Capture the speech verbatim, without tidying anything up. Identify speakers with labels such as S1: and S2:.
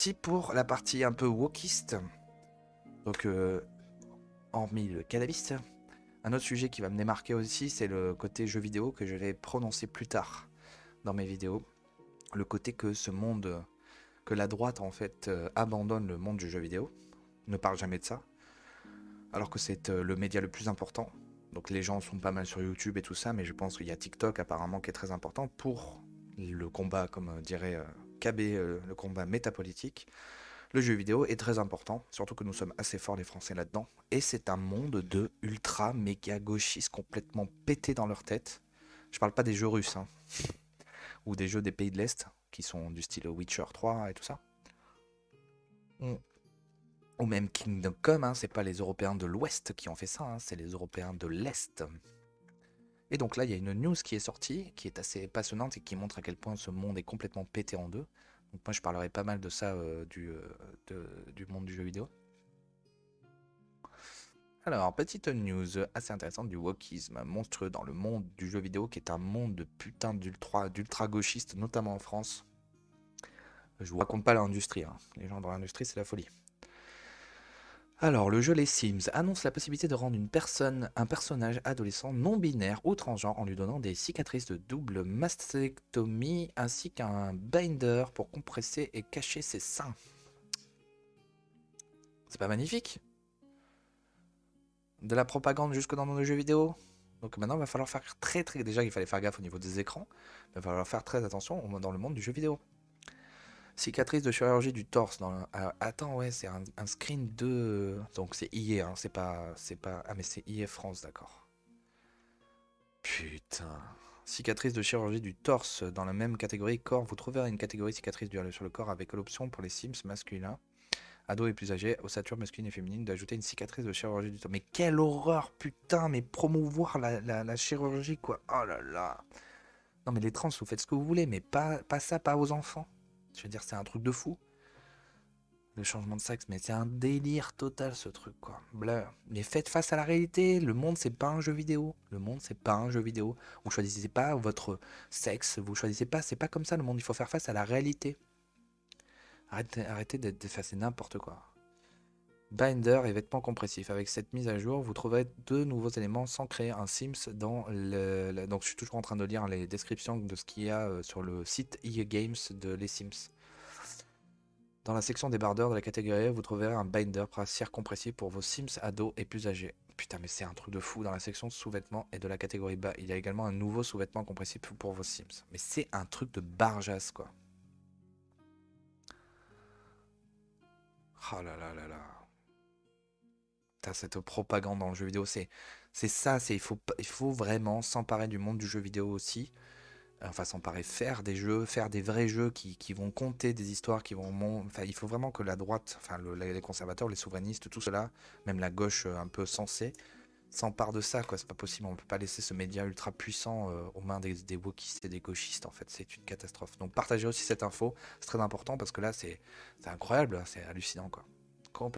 S1: parti pour la partie un peu wokiste. Donc, euh, hormis le cannabis, un autre sujet qui va me démarquer aussi, c'est le côté jeu vidéo que je vais prononcer plus tard dans mes vidéos. Le côté que ce monde, que la droite en fait euh, abandonne le monde du jeu vidéo, ne parle jamais de ça, alors que c'est euh, le média le plus important. Donc les gens sont pas mal sur YouTube et tout ça, mais je pense qu'il y a TikTok apparemment qui est très important pour le combat, comme euh, dirait euh, K B, euh, le combat métapolitique. Le jeu vidéo est très important, surtout que nous sommes assez forts les Français là-dedans. Et c'est un monde de ultra méga gauchistes complètement pétés dans leur tête. Je parle pas des jeux russes, hein, ou des jeux des pays de l'Est, qui sont du style Witcher trois et tout ça. Mm. Ou même Kingdom Come, hein, c'est pas les Européens de l'Ouest qui ont fait ça, hein, c'est les Européens de l'Est. Et donc là, il y a une news qui est sortie, qui est assez passionnante et qui montre à quel point ce monde est complètement pété en deux. Donc moi, je parlerai pas mal de ça, euh, du, euh, de- du monde du jeu vidéo. Alors, petite news assez intéressante du wokisme monstrueux dans le monde du jeu vidéo, qui est un monde de putain d'ultra, d'ultra gauchistes, notamment en France. Je vous raconte pas l'industrie, hein. Les gens dans l'industrie, c'est la folie. Alors, le jeu Les Sims annonce la possibilité de rendre une personne, un personnage adolescent non binaire ou transgenre en lui donnant des cicatrices de double mastectomie ainsi qu'un binder pour compresser et cacher ses seins. C'est pas magnifique? De la propagande jusque dans nos jeux vidéo. Donc maintenant, il va falloir faire très très... Déjà, il fallait faire gaffe au niveau des écrans. Il va falloir faire très attention dans le monde du jeu vidéo. Cicatrice de chirurgie du torse. Dans le... ah, attends, ouais, c'est un, un screen de... Donc c'est I A, hein, c'est pas, c'est pas... Ah mais c'est I A France, d'accord. Putain. Cicatrice de chirurgie du torse dans la même catégorie corps. Vous trouverez une catégorie cicatrice du sur le corps avec l'option pour les Sims masculins, ados et plus âgés, ossature masculine et féminine, d'ajouter une cicatrice de chirurgie du torse. Mais quelle horreur, putain, mais promouvoir la, la, la chirurgie, quoi. Oh là là. Non mais les trans, vous faites ce que vous voulez, mais pas, pas ça, pas aux enfants. Je veux dire, c'est un truc de fou. Le changement de sexe, mais c'est un délire total ce truc, quoi. Bleu. Mais faites face à la réalité. Le monde, c'est pas un jeu vidéo. Le monde, c'est pas un jeu vidéo. Vous choisissez pas votre sexe. Vous choisissez pas. C'est pas comme ça le monde. Il faut faire face à la réalité. Arrêtez, arrêtez d'être d'effacer n'importe quoi. Binder et vêtements compressifs. Avec cette mise à jour, vous trouverez deux nouveaux éléments sans créer un Sims dans le, le- Donc je suis toujours en train de lire les descriptions de ce qu'il y a euh, sur le site E A Games de les Sims. Dans la section des bardeurs de la catégorie, vous trouverez un binder brassière compressif pour vos Sims ados et plus âgés. Putain, mais c'est un truc de fou. Dans la section sous-vêtements et de la catégorie bas, il y a également un nouveau sous-vêtement compressif pour vos Sims. Mais c'est un truc de barjasse, quoi. Oh là là là là. T'as cette propagande dans le jeu vidéo, c'est c'est ça, c'est il faut, il faut vraiment s'emparer du monde du jeu vidéo aussi. Enfin, s'emparer, faire des jeux, faire des vrais jeux qui, qui vont compter des histoires, qui vont... mon- Enfin, il faut vraiment que la droite, enfin le- les conservateurs, les souverainistes, tout cela, même la gauche euh, un peu sensée, s'empare de ça, quoi. C'est pas possible, on peut pas laisser ce média ultra puissant euh, aux mains des, des wokistes et des gauchistes, en fait. C'est une catastrophe. Donc partagez aussi cette info, c'est très important parce que là, c'est c'est incroyable, c'est hallucinant, quoi.